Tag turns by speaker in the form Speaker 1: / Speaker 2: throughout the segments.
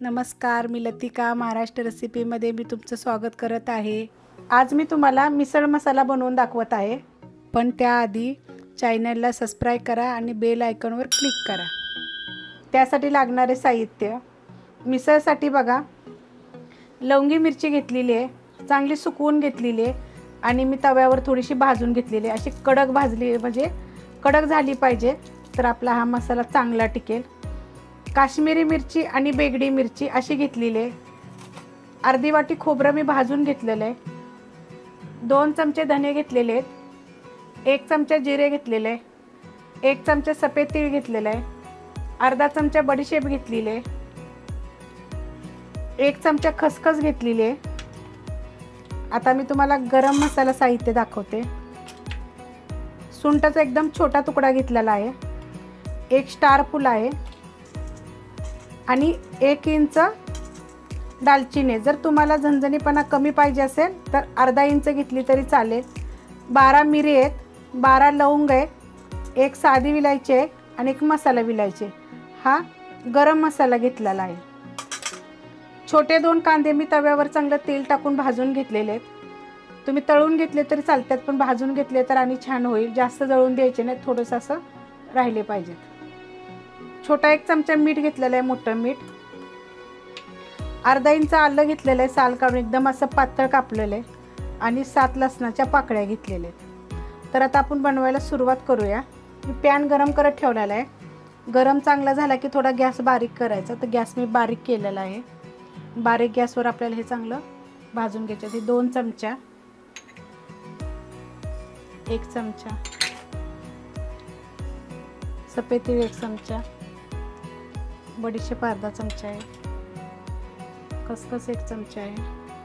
Speaker 1: नमस्कार, मी लतिका महाराष्ट्र रेसिपीमध्ये मी तुमचं स्वागत करत आहे। आज मी तुम्हाला मिसळ मसाला बनवून दाखवत आहे, पण त्याआधी चॅनलला सबस्क्राइब करा आणि बेल आयकॉनवर क्लिक करा। त्यासाठी लागणारे साहित्य मिसळसाठी बघा, लवंगी मिरची घेतलेली आहे, चांगली सुकवून घेतलेली आहे आणि मी तव्यावर थोडीशी भाजून घेतलेली आहे। अशी कडक भाजली म्हणजे कडक झाली पाहिजे, तर आपला हा मसाला चांगला टिकेल। काश्मीरी मिरची आणि बेगडी मिरची अशी घेतलेली आहे। अर्धी वाटी खोबरं मी भाजून घेतलेलं आहे। 2 चमचे धने घेतलेले आहेत। 1 चमचा जिरे घेतलेले आहे। 1 चमचा सफेद तीळ घेतलेला आहे। अर्धा चमचा बडीशेप घेतलेली आहे। 1 चमचा खसखस घेतलेली आहे। आता मी तुम्हाला गरम मसाला साहित्य दाखवते। सुंठाचा एकदम छोटा तुकडा घेतलेला आहे। 1 स्टार फूल आहे आणि 1 इंच दालचिनी। जर तुम्हाला झणझणीपणा कमी पाहिजे असेल तर अर्धा इंच घेतली तरी चालेल। 12 मिरी आहेत, 12 लवंग आहे, 1 साधी विलायची आहे आणि 1 मसाला विलायची। हा गरम मसाला घेतलेला आहे। छोटे 2 कांदे मी तव्यावर चांगलं तेल टाकून भाजून घेतलेले आहेत। तुम्ही तळून घेतले तरी चालतात, पण भाजून घेतले तर आणि छान होईल। जास्त जळून द्यायचे नाही, थोडंसं असं राहिले पाहिजे। छोटा 1 चमचा मीठ घेतलेला आहे, मोठं मीठ। अर्धा इंच आलं घेतलेलं आहे, साल काढून एकदम असं पातळ कापलेलं आहे आणि 7 लसणाच्या पाकळ्या घेतलेल्या आहेत। तर आता आपण बनवायला सुरुवात करूया। मी पॅन गरम करत ठेवलेला आहे। गरम चांगला झाला की थोडा गॅस बारीक करायचा, तर गॅस मी बारीक केलेला आहे। बारीक गॅसवर आपल्याला हे चांगलं भाजून घ्यायचं आहे। 2 चमचा, 1 चमचा सफेद तीळ, 1 चमचा बडीशेप, अर्धा चमचा आहे, खसखस 1 चमचा आहे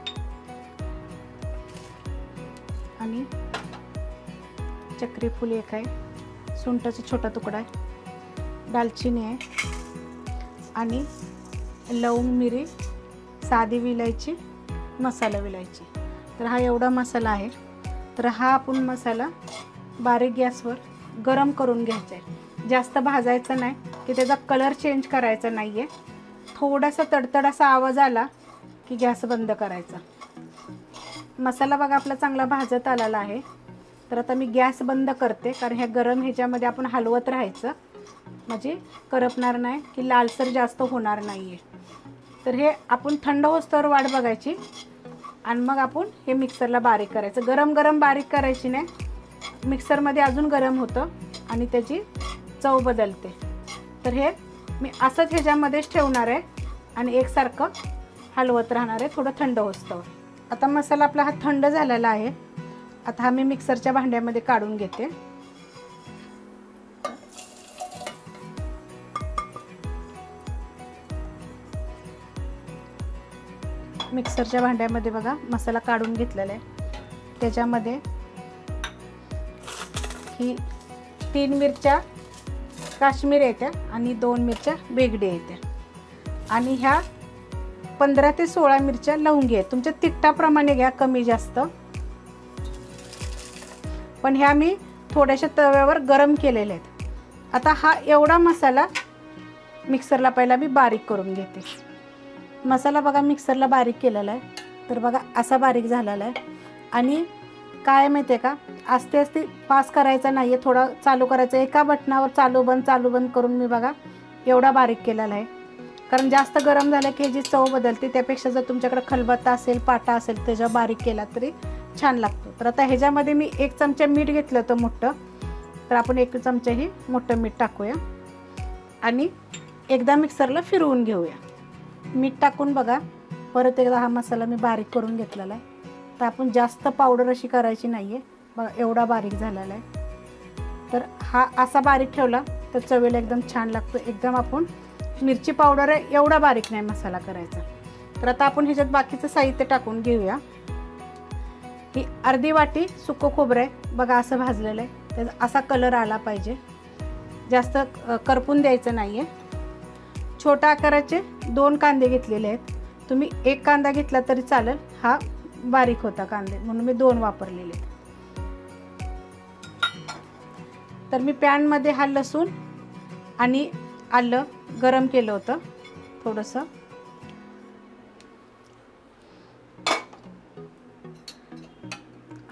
Speaker 1: आणि चक्री फूल 1 आहे, सुंठाचा छोटा तुकडा आहे, दालचिनी आहे आणि लवंग मिरी, साधी विलायची, मसाला विलायची। तर हा एवढा मसाला आहे। तर हा आपण मसाला बारीक गॅसवर गरम करून घ्यायचा आहे। जास्त भाजायचा नाही की त्याचा कलर चेंज करायचा नाही आहे। थोडासा तडतड असा आवाज आला की गॅस बंद करायचा। मसाला बघा आपला चांगला भाजत आलेला आहे। तर आता मी गॅस बंद करते, कारण ह्या गरम ह्याच्यामध्ये आपण हलवत राहायचं, म्हणजे करपणार नाही की लालसर जास्त होणार नाही आहे। तर हे आपण थंड होस्तवर वाट बघायची आणि मग आपण हे मिक्सरला बारीक करायचं। गरम गरम बारीक करायची नाही, मिक्सरमध्ये अजून गरम होतं आणि त्याची चव बदलते। तर हे मी असंच ह्याच्यामध्येच ठेवणार आहे आणि एकसारखं हलवत राहणार आहे थोडं थंड होस्तवर। आता मसाला आपला हा थंड झालेला आहे। आता हा मी मिक्सरच्या भांड्यामध्ये काढून घेते। मिक्सरच्या भांड्यामध्ये बघा मसाला काढून घेतलेला आहे। त्याच्यामध्ये ही 3 मिरच्या काश्मीरी येत्या आणि 2 मिरच्या बेगडी येत्या आणि ह्या 15 ते 16 मिरच्या लवंगी आहेत। तुमच्या तिखटाप्रमाणे घ्या, कमी जास्त। पण ह्या मी थोड्याशा तव्यावर गरम केलेल्या आहेत। आता हा एवढा मसाला मिक्सरला पहिला मी बारीक करून घेते। मसाला बघा मिक्सरला बारीक केलेला आहे। तर बघा असा बारीक झालेला आहे आणि काय माहिती आहे का, आस्ते आस्ते फास्ट करायचा नाही आहे, थोडा चालू करायचं। एका बटनावर चालू बंद करून मी बघा एवढा बारीक केलेला आहे। कारण जास्त गरम झालं की ह्याची चव बदलते। त्यापेक्षा जर तुमच्याकडे खलबत्ता असेल, पाटा असेल, त्याच्यावर बारीक केला तरी छान लागतो। तर आता ह्याच्यामध्ये मी 1 चमचा मीठ घेतलं होतं मोठं, तर आपण 1 चमचाही मोठं मीठ टाकूया आणि एकदा मिक्सरला फिरवून घेऊया। मीठ टाकून बघा परत एकदा हा मसाला मी बारीक करून घेतलेला आहे। तर आपण जास्त पावडर अशी करायची नाही आहे, बघा एवढा बारीक झालेला आहे। तर हा असा बारीक ठेवला तर चवीला एकदम छान लागतो। एकदम आपण मिरची पावडर आहे एवढा बारीक नाही मसाला करायचा। तर आता आपण ह्याच्यात बाकीचं साहित्य टाकून घेऊया। ही अर्धी वाटी सुकं खोबरं आहे, बघा असं भाजलेलं आहे, त्याचा असा कलर आला पाहिजे, जास्त करपून द्यायचं नाही आहे। छोट्या आकाराचे 2 कांदे घेतलेले आहेत। तुम्ही 1 कांदा घेतला तरी चालेल, हा बारीक होता कांदे म्हणून मी 2 वापरलेले आहेत। तर मी पॅनमध्ये हा लसूण आणि आलं गरम केलं होतं थोडंसं,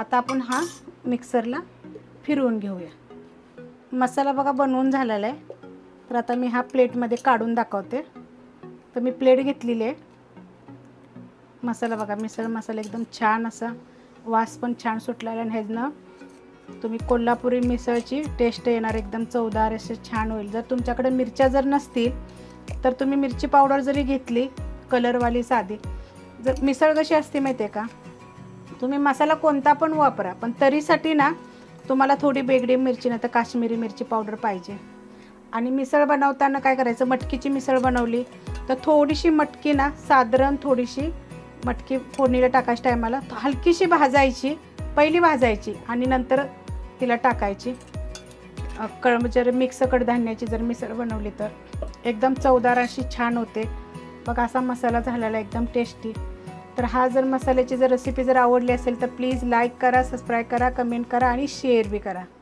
Speaker 1: आता आपण हा मिक्सरला फिरवून घेऊया. मसाला बघा बनवून झालेला आहे. तर आता मी हा प्लेटमध्ये काढून दाखवते. तर मी प्लेट घेतलेली आहे. मसाला बघा, मिसळ मसाला एकदम छान असा वास पण छान सुटलेला आहे. ह्यानं तुम्ही कोल्हापुरी मिसळची टेस्ट येणार, एकदम चवदार असे छान होईल. जर तुमच्याकडे मिरच्या जर नसतील तर तुम्ही मिरची पावडर जरी घेतली कलरवाली साधी, जर मिसळ कशी असते माहिती आहे का, तुम्ही मसाला कोणता पण वापरा, पण तरीसाठी ना तुम्हाला थोडी बेगडी मिरची नाही तर काश्मीरी मिरची पावडर पाहिजे. आणि मिसळ बनवताना काय करायचं, मटकीची मिसळ बनवली तर थोडीशी मटकी ना, साधारण थोडीशी मटकी फोडणीला टाकायच्या टायमाला हलकीशी भाजायची, पहिली भाजायची आणि नंतर तिला टाकायची. जर मिक्स कडधान्याची जर मिसळ बनवली तर एकदम चवदार अशी छान होते. बघा असा मसाला झालेला एकदम टेस्टी. तर हा जर मसाल्याची जर रेसिपी जर आवडली असेल तर प्लीज लाईक करा, सबस्क्राईब करा, कमेंट करा आणि शेअर बी करा.